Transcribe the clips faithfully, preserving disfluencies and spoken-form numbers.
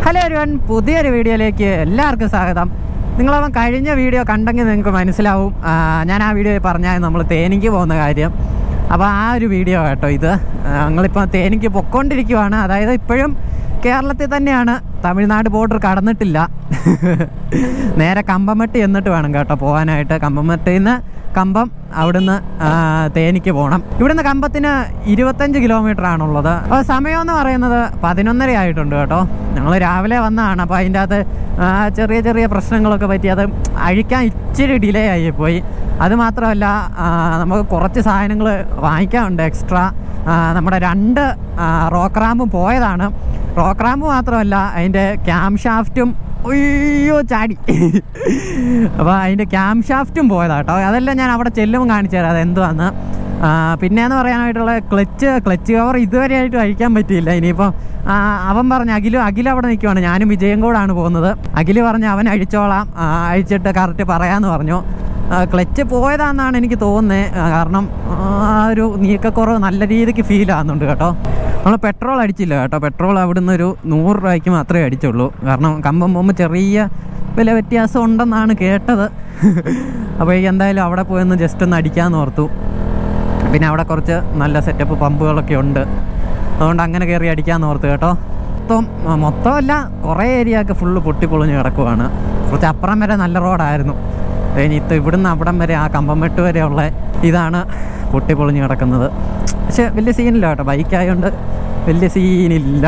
Hello everyone, പുതിയൊരു വീഡിയോയിലേക്ക് എല്ലാവർക്കും സ്വാഗതം. നിങ്ങളവൻ കഴിഞ്ഞ വീഡിയോ കണ്ടെങ്കിൽ നിങ്ങൾക്ക് മനസ്സിലാവും ഞാൻ ആ വീഡിയോയിൽ പറഞ്ഞാൽ നമ്മൾ തേനിക്ക് പോകുന്ന കാര്യം. അപ്പോൾ ആ ഒരു വീഡിയോ കേട്ടോ ഇത്. ഞങ്ങളിപ്പോൾ തേനിക്ക് പൊയ്ക്കൊണ്ടിരിക്കുവാണ്. അതായത് ഇപ്പോഴും കേരളത്തിൽ തന്നെയാണ്, തമിഴ്നാട് ബോർഡർ കടന്നിട്ടില്ല. നേരെ കമ്പംമെട്ട് എന്നിട്ട് വേണം കേട്ടോ പോകാനായിട്ട്. കമ്പംമെട്ടിൽ നിന്ന് കമ്പം, അവിടുന്ന് തേനിക്ക് പോകണം. ഇവിടുന്ന് കമ്പത്തിന് ഇരുപത്തഞ്ച് കിലോമീറ്റർ ആണുള്ളത്. അപ്പോൾ സമയമെന്ന് പറയുന്നത് പതിനൊന്നര ആയിട്ടുണ്ട് കേട്ടോ. ഞങ്ങൾ രാവിലെ വന്നതാണ്. അപ്പോൾ അതിൻ്റെ അകത്ത് ചെറിയ ചെറിയ പ്രശ്നങ്ങളൊക്കെ പറ്റി അത് അഴിക്കാൻ ഇച്ചിരി ഡിലേ ആയിപ്പോയി. അതുമാത്രമല്ല, നമുക്ക് കുറച്ച് സാധനങ്ങൾ വാങ്ങിക്കാനുണ്ട് എക്സ്ട്രാ. നമ്മുടെ രണ്ട് റോക്ക് റാമ്പും പോയതാണ്. റോക്ക് റാമ്പ് മാത്രമല്ല, അതിൻ്റെ ക്യാം ഷാഫ്റ്റും അയ്യോ ചാടി. അപ്പോൾ അതിൻ്റെ ക്യാം ഷാഫ്റ്റും പോയതാട്ടോ. അതെല്ലാം ഞാൻ അവിടെ ചെല്ലുമ്പോൾ കാണിച്ചു തരാം അതെന്തുവാന്ന്. പിന്നെയെന്ന് പറയാനായിട്ടുള്ള ക്ലച്ച് ക്ലച്ച് കവർ ഇതുവരെയായിട്ടും അഴിക്കാൻ പറ്റിയില്ല. ഇനിയിപ്പോൾ അവൻ പറഞ്ഞ് അഖില് അഖിൽ അവിടെ നിൽക്കുവാണ്. ഞാനും വിജയം കൂടാണ് പോകുന്നത്. അഖില് പറഞ്ഞ് അവൻ അഴിച്ചോളാം, അഴിച്ചിട്ട് കറക്റ്റ് പറയാമെന്ന് പറഞ്ഞു. ക്ലച്ച് പോയതാണെന്നാണ് എനിക്ക് തോന്നുന്നത്. കാരണം ആ ഒരു നീക്കക്കുറവ് നല്ല രീതിക്ക് ഫീൽ ആകുന്നുണ്ട് കേട്ടോ. നമ്മൾ പെട്രോൾ അടിച്ചില്ല കേട്ടോ. പെട്രോൾ അവിടുന്ന് ഒരു നൂറ് രൂപയ്ക്ക് മാത്രമേ അടിച്ചുള്ളൂ. കാരണം കമ്പം പോകുമ്പോൾ ചെറിയ വില വ്യത്യാസം ഉണ്ടെന്നാണ് കേട്ടത്. അപ്പോൾ ഈ എന്തായാലും അവിടെ പോയൊന്ന് ജസ്റ്റ് ഒന്ന് അടിക്കാമെന്ന് ഓർത്തു. പിന്നെ അവിടെ കുറച്ച് നല്ല സെറ്റപ്പ് പമ്പുകളൊക്കെ ഉണ്ട്. അതുകൊണ്ട് അങ്ങനെ കയറി അടിക്കാമെന്ന് ഓർത്തു കേട്ടോ. മൊത്തം മൊത്തമല്ല, കുറേ ഏരിയ ഒക്കെ ഫുള്ള് പൊട്ടിപ്പൊളിഞ്ഞ് കിടക്കുവാണ്. കുറച്ച് അപ്പുറം വരെ നല്ല റോഡായിരുന്നു. ഇനിയിപ്പോൾ ഇവിടുന്ന് അവിടം വരെ ആ കമ്പംമെട്ട് വരെയുള്ള ഇതാണ് പൊട്ടിപ്പൊളിഞ്ഞ് കിടക്കുന്നത്. പക്ഷെ വലിയ സീനില്ല കേട്ടോ, ബൈക്കായതുകൊണ്ട് വലിയ സീനില്ല.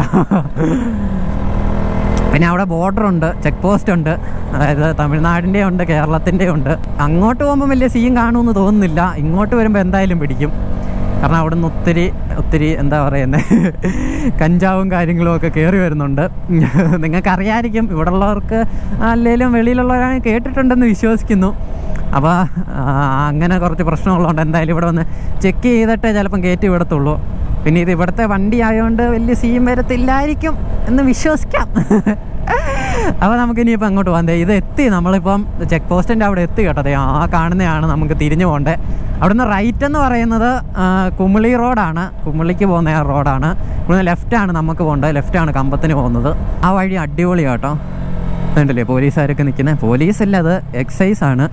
പിന്നെ അവിടെ ബോർഡറുണ്ട്, ചെക്ക് പോസ്റ്റ് ഉണ്ട്. അതായത് തമിഴ്നാടിൻ്റെ ഉണ്ട്, കേരളത്തിൻ്റെ ഉണ്ട്. അങ്ങോട്ട് പോകുമ്പോൾ വലിയ സീൻ കാണുമെന്ന് തോന്നുന്നില്ല. ഇങ്ങോട്ട് വരുമ്പോൾ എന്തായാലും പിടിക്കും. കാരണം അവിടെ നിന്ന് ഒത്തിരി ഒത്തിരി എന്താ പറയുന്നത്, കഞ്ചാവും കാര്യങ്ങളും ഒക്കെ കയറി വരുന്നുണ്ട്. നിങ്ങൾക്കറിയാമായിരിക്കും, ഇവിടെ ഉള്ളവർക്ക് അല്ലെങ്കിലും വെളിയിലുള്ളവരാണ് കേട്ടിട്ടുണ്ടെന്ന് വിശ്വസിക്കുന്നു. അപ്പോൾ അങ്ങനെ കുറച്ച് പ്രശ്നമുള്ളതുകൊണ്ട് എന്തായാലും ഇവിടെ വന്ന് ചെക്ക് ചെയ്തിട്ടേ ചിലപ്പം കയറ്റി വിടത്തുള്ളൂ. പിന്നെ ഇത് ഇവിടുത്തെ വണ്ടി ആയതുകൊണ്ട് വലിയ സീൻ വരത്തില്ലായിരിക്കും എന്ന് വിശ്വസിക്കാം. അപ്പോൾ നമുക്കിനിയിപ്പോൾ അങ്ങോട്ട് പോകാൻ. ഇത് എത്തി, നമ്മളിപ്പം ചെക്ക് പോസ്റ്റിൻ്റെ അവിടെ എത്തി കേട്ടോ. ആ കാണുന്നതാണ് നമുക്ക് തിരിഞ്ഞു പോകേണ്ടത്. അവിടുന്ന് റൈറ്റ് എന്ന് പറയുന്നത് കുമിളി റോഡാണ്, കുമിളിക്ക് പോകുന്ന ആ റോഡാണ്. ഇവിടുന്ന് ലെഫ്റ്റാണ് നമുക്ക് പോകേണ്ടത്, ലെഫ്റ്റാണ് കമ്പത്തിന് പോകുന്നത്. ആ വഴി അടിപൊളി കേട്ടോ. ഉണ്ടല്ലേ പോലീസുകാരൊക്കെ നിൽക്കുന്നത്. പോലീസല്ല, അത് എക്സൈസ് ആണ്.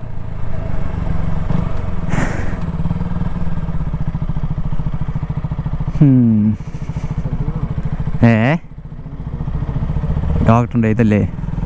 ഏ ഡോക്ടറുണ്ട് ഇതല്ലേ.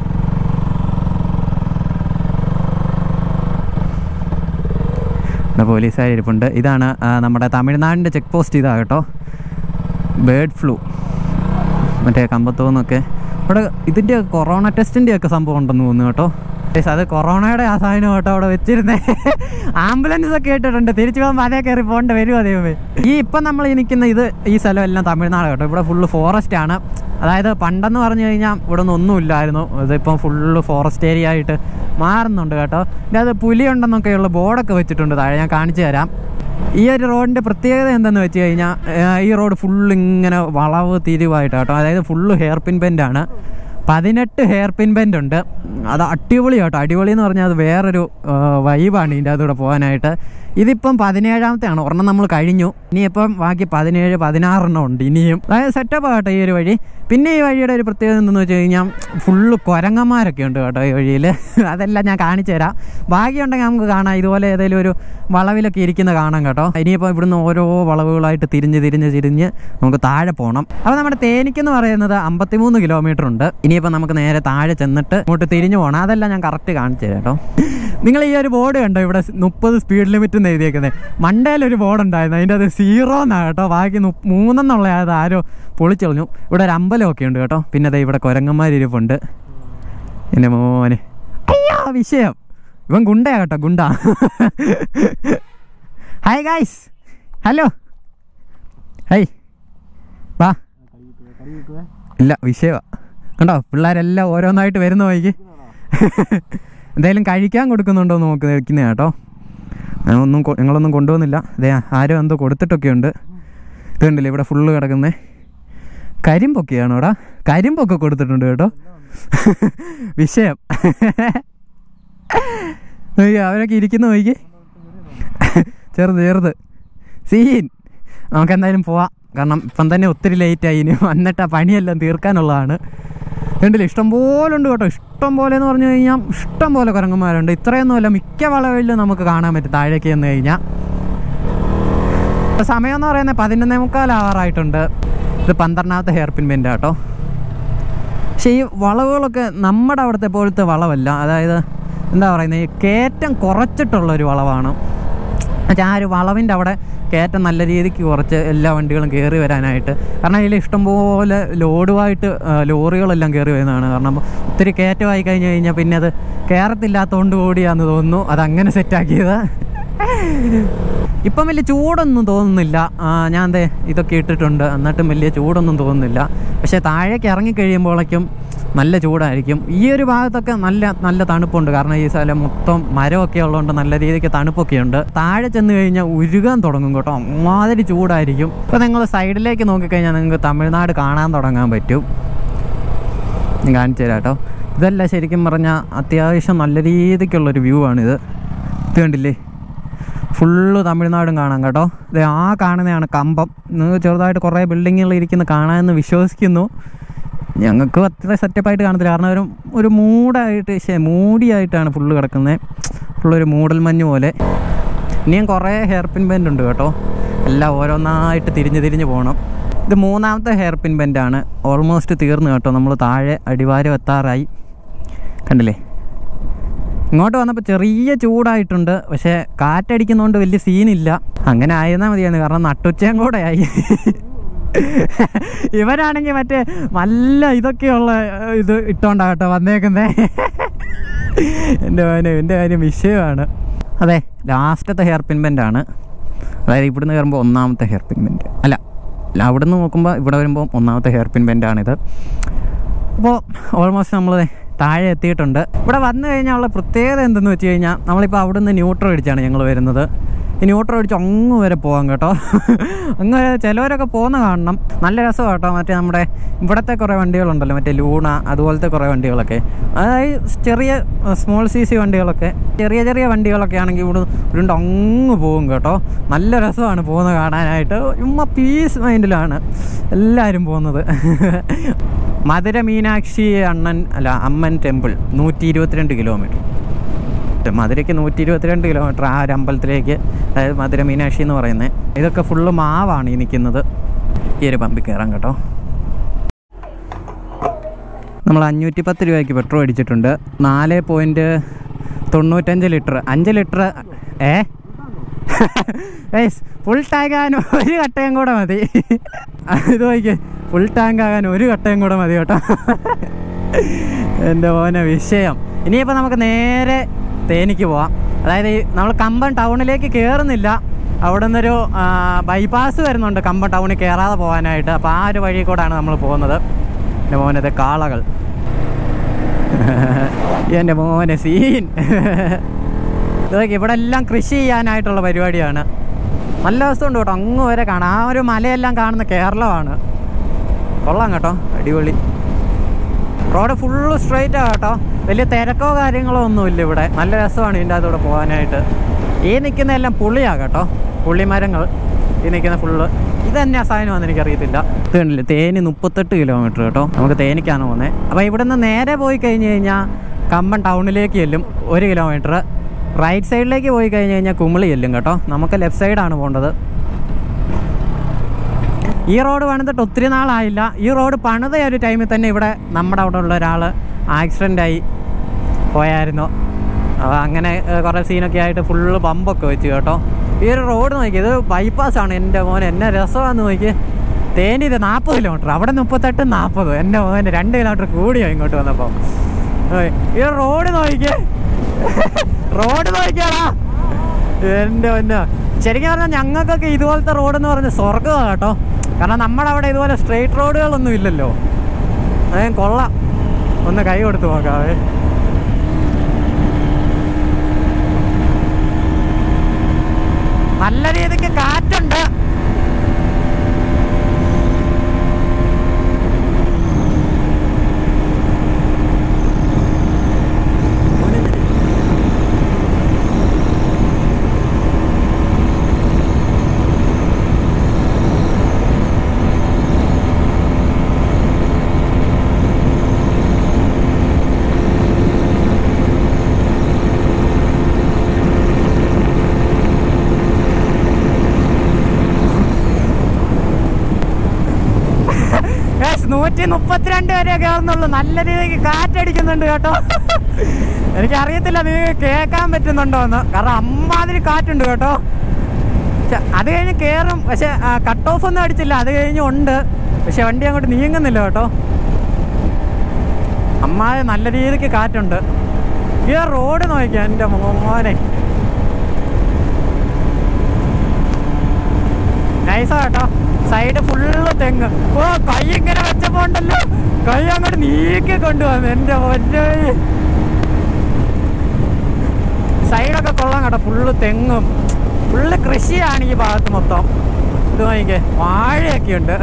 പോലീസുകാർ ഇരിപ്പുണ്ട്. ഇതാണ് നമ്മുടെ തമിഴ്നാടിൻ്റെ ചെക്ക് പോസ്റ്റ്. ഇതാണ് കേട്ടോ, ബേർഡ് ഫ്ലൂ. മറ്റേ കമ്പത്തൂന്നൊക്കെ ഇവിടെ ഇതിൻ്റെ കൊറോണ ടെസ്റ്റിൻ്റെ ഒക്കെ സംഭവം ഉണ്ടെന്ന് തോന്നുന്നു കേട്ടോ. അത് കൊറോണയുടെ ആ സാധനം കേട്ടോ അവിടെ വെച്ചിരുന്നേ. ആംബുലൻസ് ഒക്കെ ഇട്ടിട്ടുണ്ട്. തിരിച്ചു പോകുമ്പോൾ അതേ കയറി പോകേണ്ട വരും. അതേപോലെ ഈ ഇപ്പം നമ്മൾ ഈ നിൽക്കുന്ന ഇത് ഈ സ്ഥലം എല്ലാം തമിഴ്നാട് കേട്ടോ. ഇവിടെ ഫുള്ള് ഫോറസ്റ്റ് ആണ്. അതായത് പണ്ടെന്ന് പറഞ്ഞു കഴിഞ്ഞാൽ ഇവിടെ ഒന്നും ഒന്നുമില്ലായിരുന്നു. ഇതിപ്പം ഫുള്ള് ഫോറസ്റ്റ് ഏരിയ ആയിട്ട് മാറുന്നുണ്ട് കേട്ടോ. പിന്നെ അത് പുലിയുണ്ടെന്നൊക്കെയുള്ള ബോർഡൊക്കെ വെച്ചിട്ടുണ്ട് താഴെ, ഞാൻ കാണിച്ചു തരാം. ഈ ഒരു റോഡിൻ്റെ പ്രത്യേകത എന്തെന്ന് വെച്ച് കഴിഞ്ഞാൽ ഈ റോഡ് ഫുള്ള് ഇങ്ങനെ വളവ് തിരിവായിട്ട് കേട്ടോ. അതായത് ഫുള്ള് ഹെയർ പിൻ ബെൻഡാണ്. പതിനെട്ട് ഹെയർ പിൻ ബെൻഡ് ഉണ്ട്. അത് അടിപൊളി കേട്ടോ. അടിപൊളി എന്ന് പറഞ്ഞാൽ അത് വേറൊരു വൈബാണ് ഇതിൻ്റെ അതുകൂടെ പോകാനായിട്ട്. ഇതിപ്പം പതിനേഴാമത്തെ ആണ്. ഒരെണ്ണം നമ്മൾ കഴിഞ്ഞു. ഇനിയിപ്പം ബാക്കി പതിനേഴ് പതിനാറെണ്ണം ഉണ്ട് ഇനിയും. അതായത് സെറ്റപ്പ് കേട്ടോ ഈ ഒരു വഴി. പിന്നെ ഈ വഴിയുടെ ഒരു പ്രത്യേകത എന്തെന്ന് വെച്ച് കഴിഞ്ഞാൽ ഫുള്ള് കുരങ്ങന്മാരൊക്കെ ഉണ്ട് കേട്ടോ ഈ വഴിയിൽ. അതെല്ലാം ഞാൻ കാണിച്ചു തരാം. ഭാഗ്യമുണ്ടെങ്കിൽ നമുക്ക് കാണാം. ഇതുപോലെ ഏതെങ്കിലും ഒരു വളവിലൊക്കെ ഇരിക്കുന്ന കാണാം കേട്ടോ. ഇനിയിപ്പോൾ ഇവിടുന്ന് ഓരോ വളവുകളായിട്ട് തിരിഞ്ഞ് തിരിഞ്ഞ് തിരിഞ്ഞ് നമുക്ക് താഴെ പോകണം. അപ്പോൾ നമ്മുടെ തേനിക്കെന്ന് പറയുന്നത് അമ്പത്തിമൂന്ന് കിലോമീറ്റർ ഉണ്ട്. ഇനിയിപ്പോൾ നമുക്ക് നേരെ താഴെ ചെന്നിട്ട് ഇങ്ങോട്ട് തിരിഞ്ഞു പോകണം. അതെല്ലാം ഞാൻ കറക്റ്റ് കാണിച്ചു തരാം കേട്ടോ. നിങ്ങൾ ഈ ഒരു ബോർഡ് കണ്ടോ, ഇവിടെ മുപ്പത് സ്പീഡ് ലിമിറ്റ് എന്ന് എഴുതിയേക്കുന്നത്. മണ്ടയിലൊരു ബോർഡ് ഉണ്ടായിരുന്നു, അതിൻ്റെ അത് സീറോ എന്നാണ് കേട്ടോ. ബാക്കി മൂന്നെന്നുള്ള അത് ആരോ പൊളിച്ചെളിഞ്ഞു. ഇവിടെ ഒരു അമ്പലമൊക്കെ ഉണ്ട് കേട്ടോ. പിന്നെ അതെ ഇവിടെ കുരങ്ങന്മാരിരിപ്പുണ്ട്. എൻ്റെ മോനെ അയ്യാ വിഷയം. ഇവൻ ഗുണ്ടയാ കേട്ടോ, ഗുണ്ട. ഹായ് ഗായ്സ്, ഹലോ ഹൈ വാ. ഇല്ല വിഷയമാണ് കണ്ടോ. പിള്ളേരെല്ലാം ഓരോന്നായിട്ട് വരുന്ന വഴിക്ക് എന്തായാലും കഴിക്കാൻ കൊടുക്കുന്നുണ്ടോ എന്ന് നോക്കി നിൽക്കുന്ന കേട്ടോ. ഒന്നും ഞങ്ങളൊന്നും കൊണ്ടുവന്നില്ല. അതെ ആരോ എന്തോ കൊടുത്തിട്ടൊക്കെ ഉണ്ട്. ഇതുണ്ടല്ലേ ഇവിടെ ഫുള്ള് കിടക്കുന്നേ കരിമ്പൊക്കെയാണോ എടാ. കരിമ്പൊക്കെ കൊടുത്തിട്ടുണ്ട് കേട്ടോ. വിഷയം. അവരൊക്കെ ഇരിക്കുന്ന വഴിക്ക് ചെറുത് ചെറുത് സീൻ. നമുക്ക് എന്തായാലും പോവാം. കാരണം ഇപ്പം തന്നെ ഒത്തിരി ലേറ്റായി. ഇനി വന്നിട്ട് ആ പണിയെല്ലാം തീർക്കാനുള്ളതാണ്. കണ്ടില്ലേ, ഇഷ്ടം പോലെ ഉണ്ട് കേട്ടോ. ഇഷ്ടം പോലെ എന്ന് പറഞ്ഞു കഴിഞ്ഞാൽ ഇഷ്ടം പോലെ കുരങ്ങന്മാരുണ്ട്. ഇത്രയൊന്നുമല്ല, മിക്ക വളവിലും നമുക്ക് കാണാൻ പറ്റും താഴേക്ക് ചെന്ന് കഴിഞ്ഞാൽ. സമയം എന്ന് പറയുന്നത് പതിനൊന്നേ മുക്കാലാവാറായിട്ടുണ്ട്. ഇത് പന്ത്രണ്ടാമത്തെ ഹെയർ പിൻ ബെൻഡ് കേട്ടോ. പക്ഷേ ഈ വളവുകളൊക്കെ നമ്മുടെ അവിടുത്തെ പോലത്തെ വളവല്ല. അതായത് എന്താ പറയുന്നത്, ഈ കയറ്റം കുറച്ചിട്ടുള്ളൊരു വളവാണ്. എന്നുവെച്ചാൽ ആ ഒരു വളവിൻ്റെ അവിടെ കയറ്റം നല്ല രീതിക്ക് കുറച്ച് എല്ലാ വണ്ടികളും കയറി വരാനായിട്ട്. കാരണം ഇതിൽ ഇഷ്ടംപോലെ ലോഡുമായിട്ട് ലോറികളെല്ലാം കയറി വരുന്നതാണ്. കാരണം ഒത്തിരി കയറ്റമായി കഴിഞ്ഞ് കഴിഞ്ഞാൽ പിന്നെ അത് കയറത്തില്ലാത്തതുകൊണ്ട് കൂടിയാണെന്ന് തോന്നുന്നു അതങ്ങനെ സെറ്റാക്കിയത്. ഇപ്പം വലിയ ചൂടൊന്നും തോന്നുന്നില്ല. ഞാൻ ദേ ഇതൊക്കെ ഇട്ടിട്ടുണ്ട്, എന്നിട്ടും വലിയ ചൂടൊന്നും തോന്നുന്നില്ല. പക്ഷേ താഴേക്ക് ഇറങ്ങിക്കഴിയുമ്പോഴേക്കും നല്ല ചൂടായിരിക്കും. ഈ ഒരു ഭാഗത്തൊക്കെ നല്ല നല്ല തണുപ്പുണ്ട്. കാരണം ഈ സ്ഥലം മൊത്തം മരമൊക്കെ ഉള്ളതുകൊണ്ട് നല്ല രീതിക്ക് തണുപ്പൊക്കെ ഉണ്ട്. താഴെ ചെന്ന് കഴിഞ്ഞാൽ ഉരുകാൻ തുടങ്ങും കേട്ടോ, അമ്മാതിരി ചൂടായിരിക്കും. ഇപ്പോൾ നിങ്ങൾ സൈഡിലേക്ക് നോക്കിക്കഴിഞ്ഞാൽ നിങ്ങൾക്ക് തമിഴ്നാട് കാണാൻ തുടങ്ങാൻ പറ്റും. ഞാൻ കാണിച്ചു തരാം കേട്ടോ. ഇതല്ല ശരിക്കും പറഞ്ഞാൽ അത്യാവശ്യം നല്ല രീതിക്കുള്ളൊരു വ്യൂ ആണിത്. ഇത് കണ്ടില്ലേ, ഫുള്ള് തമിഴ്നാടും കാണാം കേട്ടോ. ഇത് ആ കാണുന്നതാണ് കമ്പം. നിങ്ങൾ ചെറുതായിട്ട് കുറേ ബിൽഡിങ്ങുകൾ ഇരിക്കുന്ന കാണാമെന്ന് വിശ്വസിക്കുന്നു. ഞങ്ങൾക്ക് അത്ര സെറ്റപ്പായിട്ട് കാണത്തില്ല, കാരണം ഒരു ഒരു മൂടായിട്ട് ശേ മൂടിയായിട്ടാണ് ഫുള്ള് കിടക്കുന്നത്. ഫുള്ളൊരു മൂടൽ മഞ്ഞ് പോലെ. ഇനിയും കുറേ ഹെയർ പിൻ ബെൻഡ് ഉണ്ട് കേട്ടോ. എല്ലാം ഓരോന്നായിട്ട് തിരിഞ്ഞ് തിരിഞ്ഞ് പോകണം. ഇത് മൂന്നാമത്തെ ഹെയർ പിൻ ബെൻഡാണ്. ഓൾമോസ്റ്റ് തീർന്നു കേട്ടോ. നമ്മൾ താഴെ അടിവാരം എത്താറായി. കണ്ടില്ലേ, ഇങ്ങോട്ട് വന്നപ്പോൾ ചെറിയ ചൂടായിട്ടുണ്ട്. പക്ഷേ കാറ്റടിക്കുന്നതുകൊണ്ട് വലിയ സീനില്ല. അങ്ങനെ ആയിരുന്നാൽ മതിയാണ്, കാരണം നട്ടുച്ചയും കൂടെ ആയി. ഇവരാണെങ്കിൽ മറ്റേ നല്ല ഇതൊക്കെയുള്ള ഇത് ഇട്ടോണ്ടാകട്ടോ വന്നേക്കുന്നേ. എൻ്റെ മോനെ എൻ്റെ കാര്യം വിഷയമാണ്. അതെ, ലാസ്റ്റത്തെ ഹെയർ പിൻ ബെൻഡാണ്. അതായത് ഇവിടുന്ന് കയറുമ്പോൾ ഒന്നാമത്തെ ഹെയർ പിൻ ബെൻഡ് അല്ല അല്ല അവിടുന്ന് നോക്കുമ്പോൾ ഇവിടെ വരുമ്പോൾ ഒന്നാമത്തെ ഹെയർ പിൻ ബെൻഡാണിത്. അപ്പോൾ ഓൾമോസ്റ്റ് നമ്മൾ താഴെ എത്തിയിട്ടുണ്ട്. ഇവിടെ വന്നു കഴിഞ്ഞാൽ ഉള്ള പ്രത്യേകത എന്തെന്ന് വെച്ച് കഴിഞ്ഞാൽ നമ്മളിപ്പോൾ അവിടെ നിന്ന് ന്യൂട്രൽ അടിച്ചാണ് ഞങ്ങൾ വരുന്നത്. ഈ ന്യൂട്രൽ അടിച്ച് അങ്ങ് വരെ പോകാം കേട്ടോ. അങ്ങ് ചിലവരൊക്കെ പോകുന്ന കാണണം, നല്ല രസമാണ് കേട്ടോ. മറ്റേ നമ്മുടെ ഇവിടുത്തെ കുറേ വണ്ടികളുണ്ടല്ലോ, മറ്റേ ലൂണ അതുപോലത്തെ കുറേ വണ്ടികളൊക്കെ, അതായത് ചെറിയ സ്മോൾ സി സി വണ്ടികളൊക്കെ, ചെറിയ ചെറിയ വണ്ടികളൊക്കെ ആണെങ്കിൽ ഇവിടെ ഉരുണ്ട് അങ്ങ് പോകും കേട്ടോ. നല്ല രസമാണ് പോകുന്നത് കാണാനായിട്ട്. ചുമ്മാ പീസ് മൈൻഡിലാണ് എല്ലാവരും പോകുന്നത്. മധുര മീനാക്ഷി അണ്ണൻ അല്ല അമ്മൻ ടെമ്പിൾ നൂറ്റി ഇരുപത്തിരണ്ട് കിലോമീറ്റർ. മധുരയ്ക്ക് നൂറ്റി ഇരുപത്തിരണ്ട് കിലോമീറ്റർ ആ ഒരു അമ്പലത്തിലേക്ക്, അതായത് മധുര മീനാക്ഷി എന്ന് പറയുന്നത്. ഇതൊക്കെ ഫുള്ള് മാവാണ് ഈ നിൽക്കുന്നത്. ഈ ഒരു പമ്പിൽ കയറാം കേട്ടോ. നമ്മൾ അഞ്ഞൂറ്റി പത്ത് രൂപയ്ക്ക് പെട്രോൾ അടിച്ചിട്ടുണ്ട്. നാല് പോയിൻറ്റ് തൊണ്ണൂറ്റഞ്ച് ലിറ്റർ അഞ്ച് ലിറ്റർ ഏ ഫുൾ ടാങ്ക് ആകാൻ ഒരു കട്ടയും കൂടെ മതി. ഇത് നോക്കിയേ, ഫുൾ ടാങ്ക് ആകാൻ ഒരു കട്ടയും കൂടെ മതി കേട്ടോ. എൻ്റെ മോനെ വിഷയം. ഇനിയിപ്പോൾ നമുക്ക് നേരെ തേനിക്ക് പോവാം. അതായത് നമ്മൾ കമ്പം ടൗണിലേക്ക് കയറുന്നില്ല, അവിടെ നിന്നൊരു ബൈപ്പാസ് വരുന്നുണ്ട് കമ്പം ടൗണിൽ കയറാതെ പോകാനായിട്ട്. അപ്പോൾ ആ ഒരു വഴി കൂടെയാണ് നമ്മൾ പോകുന്നത്. എൻ്റെ മോനത് കാളകൾ. എൻ്റെ മോനെ സീൻ. ഇതൊക്കെ ഇവിടെ എല്ലാം കൃഷി ചെയ്യാനായിട്ടുള്ള പരിപാടിയാണ്. നല്ല ദിവസമുണ്ട് കേട്ടോ, അങ്ങ് വരെ കാണാം. ആ ഒരു മലയെല്ലാം കാണുന്ന കേരളമാണ്. കൊള്ളാം കേട്ടോ, അടിപൊളി. റോഡ് ഫുള്ള് സ്ട്രെയിറ്റാണ് കേട്ടോ, വലിയ തിരക്കോ കാര്യങ്ങളോ ഒന്നുമില്ല ഇവിടെ. നല്ല രസമാണ് ഇതിൻ്റെ അകത്തൂടെ പോകാനായിട്ട്. ഈ നിൽക്കുന്നതെല്ലാം പുളിയാണ് കേട്ടോ, പുള്ളിമരങ്ങൾ. ഈ നിൽക്കുന്ന ഫുള്ള് ഇത് തന്നെയാണ് സാധനമാണെന്ന് എനിക്കറിയത്തില്ല. ഇത് കണ്ടില്ലേ, തേനി മുപ്പത്തെട്ട് കിലോമീറ്റർ കേട്ടോ. നമുക്ക് തേനിക്കാണ് പോകുന്നത്. അപ്പോൾ ഇവിടെ നിന്ന് നേരെ പോയി കഴിഞ്ഞ് കഴിഞ്ഞാൽ കമ്പം ടൗണിലേക്ക് ചെല്ലും ഒരു കിലോമീറ്റർ. റൈറ്റ് സൈഡിലേക്ക് പോയി കഴിഞ്ഞ് കഴിഞ്ഞാൽ കുമിളി ചെല്ലും കേട്ടോ. നമുക്ക് ലെഫ്റ്റ് സൈഡാണ് പോകേണ്ടത്. ഈ റോഡ് പണിതിട്ട് ഒത്തിരി നാളായില്ല. ഈ റോഡ് പണിത ഒരു ടൈമിൽ തന്നെ ഇവിടെ നമ്മുടെ അവിടെ ഉള്ള ഒരാൾ ആക്സിഡൻ്റായി പോയായിരുന്നു. അപ്പോൾ അങ്ങനെ കുറേ സീനൊക്കെ ആയിട്ട് ഫുള്ള് പമ്പൊക്കെ വെച്ച് കേട്ടോ. ഈ ഒരു റോഡ് നോക്കി, ഇത് ബൈപ്പാസാണ്. എൻ്റെ മോനെ എന്നെ രസമാണെന്ന് നോക്കി. തേനിത് നാൽപ്പത് കിലോമീറ്റർ, അവിടെ മുപ്പത്തെട്ട് നാൽപ്പത്. എൻ്റെ മോനെ രണ്ട് കിലോമീറ്റർ കൂടിയോ ഇങ്ങോട്ട് വന്നപ്പോൾ. ഈ റോഡ് നോക്കിയേ, റോഡ് നോക്കിയാടാ എൻ്റെ മോനെ. ശരിക്കും പറഞ്ഞാൽ ഞങ്ങൾക്കൊക്കെ ഇതുപോലത്തെ റോഡെന്ന് പറഞ്ഞാൽ സ്വർഗ്ഗമാണ് കേട്ടോ. കാരണം നമ്മളവിടെ ഇതുപോലെ സ്ട്രെയിറ്റ് റോഡുകളൊന്നും ഇല്ലല്ലോ. അതേ കൊള്ളാം. ഒന്ന് കൈ കൊടുത്ത് നോക്കാവേ. നല്ല രീതിക്ക് കാറ്റുണ്ട്. നൂറ്റി മുപ്പത്തിരണ്ട് വരെ കയറുന്നുള്ളൂ. നല്ല രീതിക്ക് കാറ്റടിക്കുന്നുണ്ട് കേട്ടോ. എനിക്കറിയത്തില്ല നിങ്ങൾക്ക് കേൾക്കാൻ പറ്റുന്നുണ്ടോ എന്ന്, കാരണം അമ്മാതിരി കാറ്റുണ്ട് കേട്ടോ. അത് കഴിഞ്ഞ് കയറും, പക്ഷെ കട്ട് ഓഫ് ഒന്നും അടിച്ചില്ല. അത് കഴിഞ്ഞ് ഉണ്ട്, പക്ഷെ വണ്ടി അങ്ങോട്ട് നീങ്ങുന്നില്ല കേട്ടോ. അമ്മായി നല്ല രീതിക്ക് കാറ്റുണ്ട്. ഈ റോഡ് നോക്കിയാൽ എൻ്റെ മോനെ നൈസാ കേട്ടോ. സൈഡ് ഫുള്ള് തെങ്ങ്. ഓ കൈ ഇങ്ങനെ വെച്ചപ്പോ ഉണ്ടല്ലോ, കൈ അങ്ങോട്ട് നീക്കി കൊണ്ടുവന്നു എൻ്റെ ഒരേ. സൈഡൊക്കെ കൊള്ളാം കേട്ടോ, ഫുള്ള് തെങ്ങും ഫുള്ള് കൃഷിയാണ് ഈ ഭാഗത്ത് മൊത്തം. ഇത് നോക്കിക്കേ, വാഴയൊക്കെ ഉണ്ട്.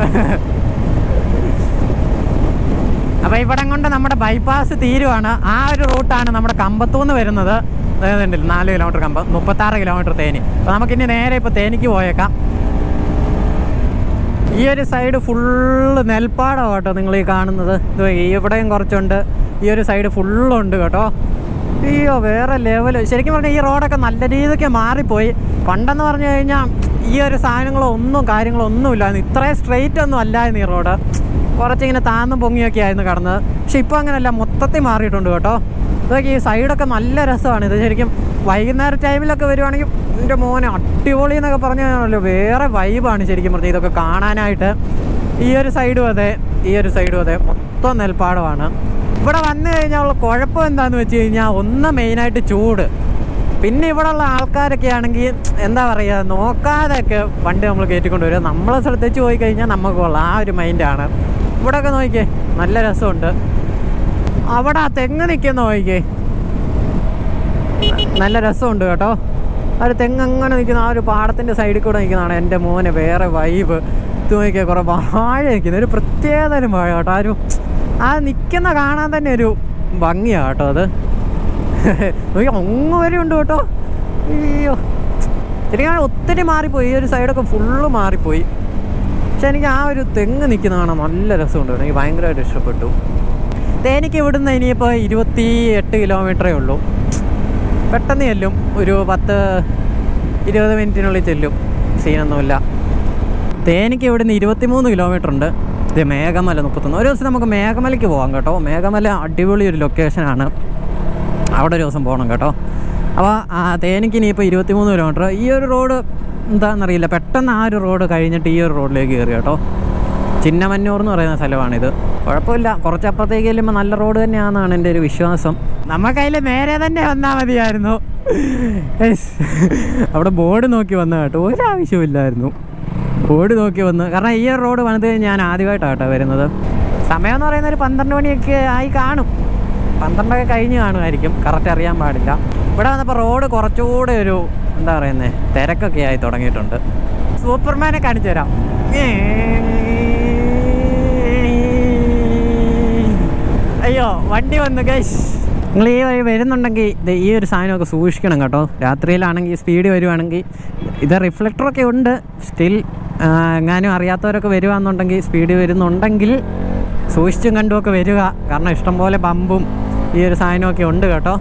അപ്പോൾ ഇവിടം കൊണ്ട് നമ്മുടെ ബൈപ്പാസ് തീരുവാണ്. ആ ഒരു റൂട്ടാണ് നമ്മുടെ കമ്പത്തൂന്ന് വരുന്നത്. അതായത് നാല് കിലോമീറ്റർ കമ്പം, മുപ്പത്താറ് കിലോമീറ്റർ തേനി. അപ്പോൾ നമുക്കിനി നേരെ ഇപ്പോൾ തേനിക്ക് പോയേക്കാം. ഈ ഒരു സൈഡ് ഫുള്ള് നെൽപ്പാടം കേട്ടോ നിങ്ങൾ ഈ കാണുന്നത്. ഇത് ഇവിടെയും കുറച്ചുണ്ട്, ഈ ഒരു സൈഡ് ഫുള്ളുണ്ട് കേട്ടോ. അയ്യോ വേറെ ലെവൽ. ശരിക്കും പറഞ്ഞാൽ ഈ റോഡൊക്കെ നല്ല രീതിക്ക് മാറിപ്പോയി. പണ്ടെന്ന് പറഞ്ഞു കഴിഞ്ഞാൽ ഈ ഒരു സാധനങ്ങളോ ഒന്നും കാര്യങ്ങളോ ഒന്നും ഇല്ലായിരുന്നു. ഇത്രയും സ്ട്രെയിറ്റ് ഒന്നും അല്ലായിരുന്നു ഈ റോഡ്. കുറച്ചിങ്ങനെ താന്നും പൊങ്ങിയൊക്കെ ആയിരുന്നു കടന്നത്. പക്ഷെ ഇപ്പോൾ അങ്ങനെയല്ല, മൊത്തത്തിൽ മാറിയിട്ടുണ്ട് കേട്ടോ. ഇതൊക്കെ ഈ സൈഡൊക്കെ നല്ല രസമാണ്. ഇത് ശരിക്കും വൈകുന്നേരം ടൈമിലൊക്കെ വരുവാണെങ്കിൽ എൻ്റെ മോനെ അടിപൊളി എന്നൊക്കെ പറഞ്ഞാണല്ലോ, വേറെ വൈബാണ് ശരിക്കും പറഞ്ഞാൽ ഇതൊക്കെ കാണാനായിട്ട്. ഈ ഒരു സൈഡും അതെ, ഈ ഒരു സൈഡും അതെ, മൊത്തം നെൽപ്പാടമാണ്. ഇവിടെ വന്നു കഴിഞ്ഞാൽ ഉള്ള കുഴപ്പം എന്താണെന്ന് വെച്ച് കഴിഞ്ഞാൽ, ഒന്ന് മെയിനായിട്ട് ചൂട്. പിന്നെ ഇവിടെ ഉള്ള ആൾക്കാരൊക്കെ ആണെങ്കിൽ എന്താ പറയുക, നോക്കാതെയൊക്കെ വണ്ടി നമ്മൾ കയറ്റിക്കൊണ്ട് വരിക. നമ്മൾ ശ്രദ്ധിച്ച് പോയി കഴിഞ്ഞാൽ നമുക്ക് കൊള്ളാം, ആ ഒരു മൈൻഡാണ്. ഇവിടെയൊക്കെ നോക്കിക്കേ, നല്ല രസമുണ്ട്. അവിടെ ആ തെങ്ങ് നിൽക്കുന്ന നോക്കിക്കേ, നല്ല രസമുണ്ട് കേട്ടോ. ആ ഒരു തെങ്ങ് അങ്ങനെ നിൽക്കുന്ന, ആ ഒരു പാടത്തിൻ്റെ സൈഡിൽ കൂടെ നിൽക്കുന്നതാണ് എൻ്റെ മോനെ വേറെ വൈബ്. ഇത് നോക്കിയാൽ കുറേ വാഴ നിൽക്കുന്നത്, ഒരു പ്രത്യേകതരം വാഴ കേട്ടോ. ആ ഒരു ആ നിൽക്കുന്ന കാണാൻ തന്നെ ഒരു ഭംഗിയാണ് കേട്ടോ. അത് അങ്ങ് വരെ ഉണ്ട് കേട്ടോ. അയ്യോ ശരിക്കും ഒത്തിരി മാറിപ്പോയി, ഈ ഒരു സൈഡൊക്കെ ഫുള്ള് മാറിപ്പോയി. പക്ഷെ എനിക്ക് ആ ഒരു തെങ്ങ് നിൽക്കുന്ന കാണാൻ നല്ല രസമുണ്ട്, എനിക്ക് ഭയങ്കരമായിട്ട് ഇഷ്ടപ്പെട്ടു. തേനിക്ക് ഇവിടുന്ന് ഇനിയിപ്പോൾ ഇരുപത്തി എട്ട് കിലോമീറ്ററേ ഉള്ളൂ. പെട്ടെന്ന് ചെല്ലും, ഒരു പത്ത് ഇരുപത് മിനിറ്റിനുള്ളിൽ ചെല്ലും, സീനൊന്നുമില്ല. തേനിക്ക് ഇവിടുന്ന് ഇരുപത്തി മൂന്ന് കിലോമീറ്റർ ഉണ്ട്. ഇത് മേഘമല മുപ്പത്തൊന്ന്. ഒരു ദിവസം നമുക്ക് മേഘമലയ്ക്ക് പോകാം കേട്ടോ. മേഘമല അടിപൊളി ഒരു ലൊക്കേഷനാണ്, അവിടെ ഒരു ദിവസം പോകണം കേട്ടോ. അപ്പോൾ തേനിക്ക് ഇനിയിപ്പോൾ ഇരുപത്തി മൂന്ന് കിലോമീറ്റർ. ഈ ഒരു റോഡ് എന്താണെന്നറിയില്ല, പെട്ടെന്ന് ആ ഒരു റോഡ് കഴിഞ്ഞിട്ട് ഈ ഒരു റോഡിലേക്ക് കയറി കേട്ടോ. ചിന്നമന്നൂർ എന്ന് പറയുന്ന സ്ഥലമാണിത്. കുഴപ്പമില്ല, കുറച്ചപ്പുറത്തേക്ക് ചെല്ലുമ്പോൾ നല്ല റോഡ് തന്നെയാണെന്നാണ് എൻ്റെ ഒരു വിശ്വാസം. നമുക്കതിൽ നേരെ തന്നെ വന്നാൽ മതിയായിരുന്നു. അവിടെ ബോർഡ് നോക്കി വന്ന കേട്ടോ, ഒരാവശ്യമില്ലായിരുന്നു. ബോർഡ് നോക്കി വന്ന്, കാരണം ഈ ഒരു റോഡ് വന്നത് ഞാൻ ആദ്യമായിട്ടാണ് കേട്ടോ വരുന്നത്. സമയം എന്ന് പറയുന്നത് ഒരു പന്ത്രണ്ട് മണിയൊക്കെ ആയി കാണും, പന്ത്രണ്ടൊക്കെ കഴിഞ്ഞ് കാണുമായിരിക്കും, കറക്റ്റ് അറിയാൻ പാടില്ല. ഇവിടെ വന്നപ്പോൾ റോഡ് കുറച്ചുകൂടെ ഒരു എന്താ പറയുന്നത്, തിരക്കൊക്കെ ആയി തുടങ്ങിയിട്ടുണ്ട്. സൂപ്പർമാനെ കാണിച്ചു തരാം. അയ്യോ വണ്ടി വന്നു ഗൈസ്. നിങ്ങൾ ഈ വഴി വരുന്നുണ്ടെങ്കിൽ ഈ ഒരു സാധനമൊക്കെ സൂക്ഷിക്കണം കേട്ടോ. രാത്രിയിലാണെങ്കിൽ സ്പീഡ് വരുവാണെങ്കിൽ, ഇത് റിഫ്ലക്ടറൊക്കെ ഉണ്ട് സ്റ്റിൽ. എങ്ങാനും അറിയാത്തവരൊക്കെ വരുവാന്നുണ്ടെങ്കിൽ, സ്പീഡ് വരുന്നുണ്ടെങ്കിൽ സൂക്ഷിച്ചും കണ്ടുമൊക്കെ വരിക, കാരണം ഇഷ്ടംപോലെ ബമ്പും ഈ ഒരു സാധനമൊക്കെ ഉണ്ട് കേട്ടോ.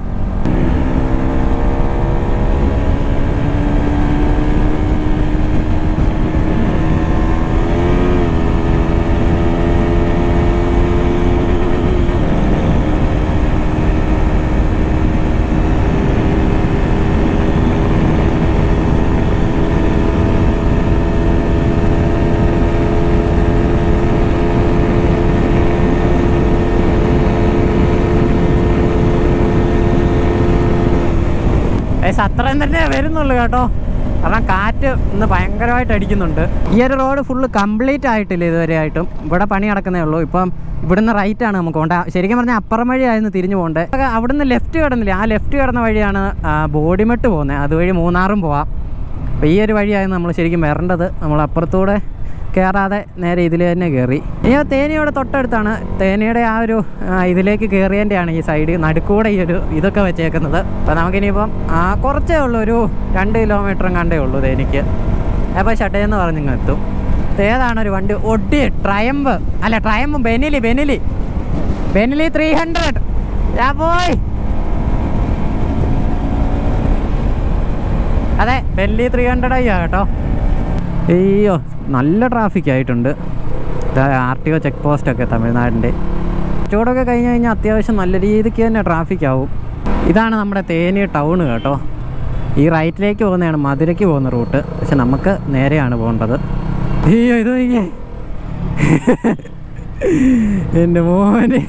അത്രയും തന്നെ വരുന്നുള്ളൂ കേട്ടോ, കാരണം കാറ്റ് ഇന്ന് ഭയങ്കരമായിട്ട് അടിക്കുന്നുണ്ട്. ഈ ഒരു റോഡ് ഫുള്ള് കംപ്ലീറ്റ് ആയിട്ടില്ല ഇതുവരെ ആയിട്ടും. ഇവിടെ പണി നടക്കുന്നേ ഉള്ളൂ. ഇപ്പം ഇവിടുന്ന് റൈറ്റാണ് നമുക്ക് പോകേണ്ട. ശരിക്കും പറഞ്ഞാൽ അപ്പുറം വഴിയായിരുന്നു തിരിഞ്ഞു പോകേണ്ടത്. അവിടുന്ന് ലെഫ്റ്റ് കിടന്നില്ലേ, ആ ലെഫ്റ്റ് കിടന്ന വഴിയാണ് ബോഡിമെട്ട് പോകുന്നത്. അതുവഴി മൂന്നാറും പോവാം. അപ്പോൾ ഈ ഒരു വഴിയായിരുന്നു നമ്മൾ ശരിക്കും വരേണ്ടത്. നമ്മൾ അപ്പുറത്തൂടെ കയറാതെ നേരെ ഇതിൽ തന്നെ കയറി. ഇനി തേനിയുടെ തൊട്ടടുത്താണ്. തേനിയുടെ ആ ഒരു ഇതിലേക്ക് കയറിയതിൻ്റെയാണ് ഈ സൈഡ് നടുക്കൂടെ ഈ ഒരു ഇതൊക്കെ വെച്ചേക്കുന്നത്. അപ്പോൾ നമുക്കിനിയിപ്പം ആ കുറച്ചേ ഉള്ളൂ, ഒരു രണ്ട് കിലോമീറ്ററും കണ്ടേ ഉള്ളൂ തേനിക്ക്. അപ്പോൾ ഷട്ടേന്ന് പറഞ്ഞ് ഇങ്ങ് എത്തും. ഏതാണ് ഒരു വണ്ടി, ഒഡി ട്രയംബ് അല്ല Triumph Benelli Benelli Benelli three hundred. ഞാൻ പോയി അതെ ബെനിലി ത്രീ ഹൺഡ്രഡ് ആയി കേട്ടോ. അയ്യോ നല്ല ട്രാഫിക് ആയിട്ടുണ്ട്. ആർ ടി ഒ ചെക്ക് പോസ്റ്റൊക്കെ തമിഴ്നാടിൻ്റെ. ചൂടൊക്കെ കഴിഞ്ഞ് കഴിഞ്ഞാൽ അത്യാവശ്യം നല്ല രീതിക്ക് തന്നെ ട്രാഫിക് ആവും. ഇതാണ് നമ്മുടെ തേനി ടൗണ് കേട്ടോ. ഈ റൈറ്റിലേക്ക് പോകുന്നതാണ് മധുരയ്ക്ക് പോകുന്ന റൂട്ട്. പക്ഷെ നമുക്ക് നേരെയാണ് പോകേണ്ടത്. അയ്യോ ഇത് നോക്കിയേ എൻ്റെ മോനെ.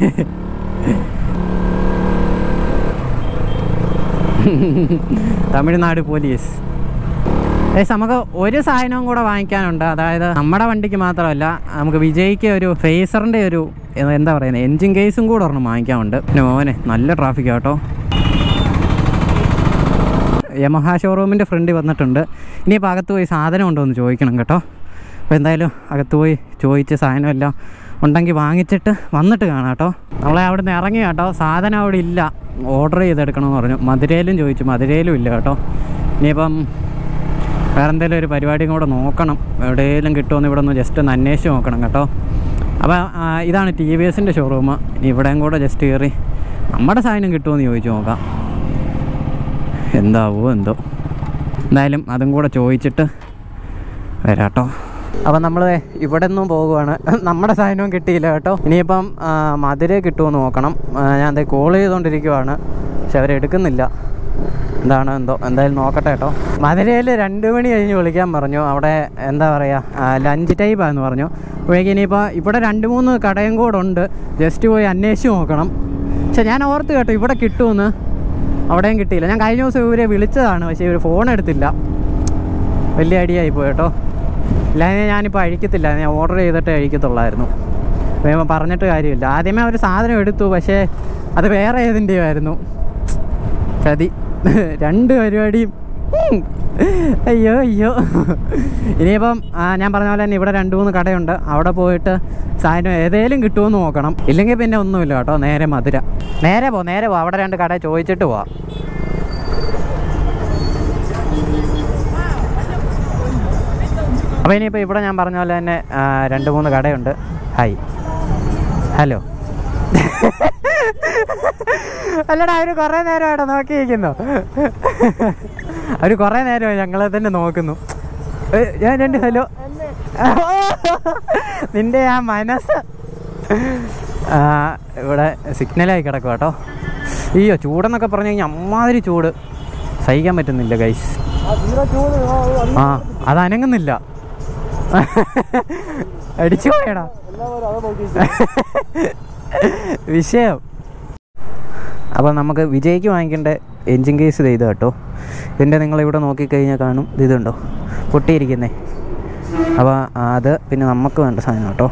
തമിഴ്നാട് പോലീസ്. ഏകദേശം നമുക്ക് ഒരു സാധനവും കൂടെ വാങ്ങിക്കാനുണ്ട്. അതായത് നമ്മുടെ വണ്ടിക്ക് മാത്രമല്ല, നമുക്ക് വിജയ്ക്ക് ഒരു ഫേസറിൻ്റെ ഒരു എന്താ പറയുന്നത് എൻജിൻ കേസും കൂടെ ഒരെണ്ണം വാങ്ങിക്കാനുണ്ട്. പിന്നെ മോനെ നല്ല ട്രാഫിക് കേട്ടോ. യമഹ ഷോറൂമിൻ്റെ ഫ്രണ്ടിൽ വന്നിട്ടുണ്ട്. ഇനിയിപ്പോൾ അകത്ത് പോയി സാധനം ഉണ്ടോ എന്ന് ചോദിക്കണം കേട്ടോ. അപ്പോൾ എന്തായാലും അകത്ത് പോയി ചോദിച്ച് സാധനമെല്ലാം ഉണ്ടെങ്കിൽ വാങ്ങിച്ചിട്ട് വന്നിട്ട് കാണാം കേട്ടോ. നമ്മളെ അവിടെ നിന്ന് ഇറങ്ങി കേട്ടോ. സാധനം അവിടെ ഇല്ല, ഓർഡർ ചെയ്തെടുക്കണമെന്ന് പറഞ്ഞു. മധുരയിലും ചോദിച്ചു, മധുരയിലും ഇല്ല കേട്ടോ. ഇനിയിപ്പം വേറെ എന്തെങ്കിലും ഒരു പരിപാടിയും കൂടെ നോക്കണം, എവിടെയെങ്കിലും കിട്ടുമെന്ന് ഇവിടെ ഒന്ന് ജസ്റ്റ് ഒന്ന് അന്വേഷിച്ച് നോക്കണം കേട്ടോ. അപ്പോൾ ഇതാണ് ടി വി എസിൻ്റെ ഷോറൂം. ഇനി ഇവിടെയും കൂടെ ജസ്റ്റ് കയറി നമ്മുടെ സാധനം കിട്ടുമെന്ന് ചോദിച്ചു നോക്കാം, എന്താവോ എന്തോ. എന്തായാലും അതും കൂടെ ചോദിച്ചിട്ട് വരാം കേട്ടോ. അപ്പം നമ്മൾ ഇവിടെ നിന്നും പോകുവാണ്. നമ്മുടെ സാധനവും കിട്ടിയില്ല കേട്ടോ. ഇനിയിപ്പം മധുര കിട്ടുമെന്ന് നോക്കണം. ഞാൻ എന്താ കോൾ ചെയ്തുകൊണ്ടിരിക്കുവാണ്, പക്ഷെ അവരെടുക്കുന്നില്ല. എന്താണ് എന്തോ, എന്തായാലും നോക്കട്ടെ കേട്ടോ. മധുരയിൽ രണ്ട് മണി കഴിഞ്ഞ് വിളിക്കാൻ പറഞ്ഞു. അവിടെ എന്താ പറയുക ലഞ്ച് ടൈമാണെന്ന് പറഞ്ഞു. അപ്പോഴേക്കും ഇനിയിപ്പോൾ ഇവിടെ രണ്ട് മൂന്ന് കടയും കൂടെ ഉണ്ട്, ജസ്റ്റ് പോയി അന്വേഷിച്ച് നോക്കണം. പക്ഷെ ഞാൻ ഓർത്ത് കേട്ടോ ഇവിടെ കിട്ടുമെന്ന്, അവിടെയും കിട്ടിയില്ല. ഞാൻ കഴിഞ്ഞ ദിവസം ഇവരെ വിളിച്ചതാണ്, പക്ഷേ ഇവർ ഫോൺ എടുത്തില്ല. വലിയ ഐഡിയ പോയി കേട്ടോ. ഇല്ലാതെ ഞാനിപ്പോൾ അഴിക്കത്തില്ല, ഞാൻ ഓർഡർ ചെയ്തിട്ട് അഴിക്കത്തുള്ളായിരുന്നു. വേഗം പറഞ്ഞിട്ട് കാര്യമില്ല. ആദ്യമേ ഒരു സാധനം എടുത്തു, പക്ഷേ അത് വേറെ ഏതിൻ്റെയോ ആയിരുന്നു. ചതി. രണ്ട് പരിപാടിയും അയ്യോ അയ്യോ. ഇനിയിപ്പം ഞാൻ പറഞ്ഞ പോലെ തന്നെ ഇവിടെ രണ്ട് മൂന്ന് കടയുണ്ട്, അവിടെ പോയിട്ട് സാധനം ഏതേലും കിട്ടുമെന്ന് നോക്കണം. ഇല്ലെങ്കിൽ പിന്നെ ഒന്നുമില്ല കേട്ടോ. നേരെ മധുര നേരെ പോ നേരെ പോ അവിടെ രണ്ട് കട ചോദിച്ചിട്ട് പോവാം. അപ്പോൾ ഇനിയിപ്പോൾ ഇവിടെ ഞാൻ പറഞ്ഞ പോലെ തന്നെ രണ്ട് മൂന്ന് കടയുണ്ട്. Hi hello. അല്ലടാ അവർ കുറേ നേരമായിട്ടോ നോക്കിയിരിക്കുന്നു. അവർ കുറേ നേരമായി ഞങ്ങളെ തന്നെ നോക്കുന്നു. ഞാൻ രണ്ട് ഹലോ. നിൻ്റെ ആ മനസ്സ് ഇവിടെ സിഗ്നലായി കിടക്കും കേട്ടോ. അയ്യോ ചൂടെന്നൊക്കെ പറഞ്ഞു കഴിഞ്ഞാൽ അമ്മാതിരി ചൂട് സഹിക്കാൻ പറ്റുന്നില്ല ഗൈസ്. ആ അത് അനങ്ങുന്നില്ല. അടിച്ചു പോയടാ വിഷയം. അപ്പോൾ നമുക്ക് വിജയ്ക്ക് വാങ്ങിക്കേണ്ട എൻജിൻ കേസ് ഇത് ചെയ്ത് കേട്ടോ. ഇതിൻ്റെ നിങ്ങളിവിടെ നോക്കിക്കഴിഞ്ഞാൽ കാണും, ഇതുണ്ടോ പൊട്ടിയിരിക്കുന്നേ. അപ്പോൾ അത് പിന്നെ നമുക്ക് വേണ്ട സാധനം കേട്ടോ.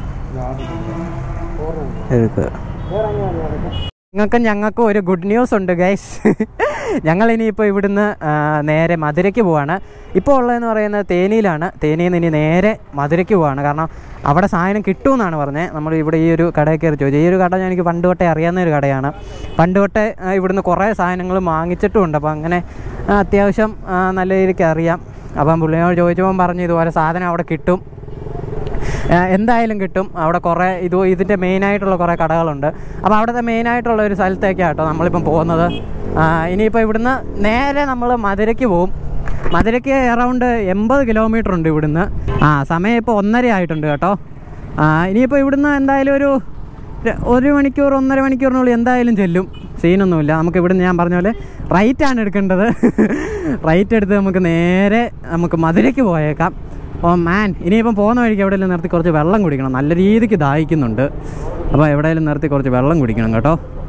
എടുക്കുക. നിങ്ങൾക്കും ഞങ്ങൾക്കും ഒരു ഗുഡ് ന്യൂസ് ഉണ്ട് ഗൈസ്. ഞങ്ങളിനിയിപ്പോൾ ഇവിടുന്ന് നേരെ മധുരയ്ക്ക് പോവാണ്. ഇപ്പോൾ ഉള്ളതെന്ന് പറയുന്നത് തേനിയിലാണ്. തേനിയിൽ നിന്ന് ഇനി നേരെ മധുരയ്ക്ക് പോവാണ്. കാരണം അവിടെ സാധനം കിട്ടുമെന്നാണ് പറഞ്ഞത്. നമ്മൾ ഇവിടെ ഈ ഒരു കടയിൽ കയറി ചോദിച്ചു. ഈ ഒരു കട എനിക്ക് പണ്ട് തൊട്ടേ അറിയാവുന്ന ഒരു കടയാണ്. പണ്ട് തൊട്ടേ ഇവിടുന്ന് കുറേ സാധനങ്ങൾ വാങ്ങിച്ചിട്ടുമുണ്ട്. അപ്പോൾ അങ്ങനെ അത്യാവശ്യം നല്ല രീതിക്ക് അറിയാം. അപ്പം പുള്ളിയോട് ചോദിച്ചപ്പോൾ പറഞ്ഞു ഇതുപോലെ സാധനം അവിടെ കിട്ടും, എന്തായാലും കിട്ടും. അവിടെ കുറേ ഇത് ഇതിൻ്റെ മെയിനായിട്ടുള്ള കുറേ കടകളുണ്ട്. അപ്പോൾ അവിടുത്തെ മെയിനായിട്ടുള്ള ഒരു സ്ഥലത്തേക്കാണ് കേട്ടോ നമ്മളിപ്പം പോകുന്നത്. ഇനിയിപ്പോൾ ഇവിടുന്ന് നേരെ നമ്മൾ മധുരയ്ക്ക് പോവും. മധുരയ്ക്ക് അറൗണ്ട് എൺപത് കിലോമീറ്റർ ഉണ്ട് ഇവിടുന്ന്. ആ സമയം ഇപ്പോൾ ഒന്നര ആയിട്ടുണ്ട് കേട്ടോ. ഇനിയിപ്പോൾ ഇവിടുന്ന് എന്തായാലും ഒരു ഒരു മണിക്കൂർ ഒന്നര മണിക്കൂറിനുള്ളിൽ എന്തായാലും ചെല്ലും. സീനൊന്നുമില്ല. നമുക്ക് ഇവിടുന്ന് ഞാൻ പറഞ്ഞ പോലെ റൈറ്റാണ് എടുക്കേണ്ടത്. റൈറ്റ് എടുത്ത് നമുക്ക് നേരെ നമുക്ക് മധുരയ്ക്ക് പോയേക്കാം. ഓ മാൻ, ഇനിയിപ്പം പോകുന്ന വഴിക്ക് എവിടെയെങ്കിലും നിർത്തി കുറച്ച് വെള്ളം കുടിക്കണം. നല്ല രീതിക്ക് ദാഹിക്കുന്നുണ്ട്. അപ്പോൾ എവിടെയെങ്കിലും നിർത്തി കുറച്ച് വെള്ളം കുടിക്കണം കേട്ടോ.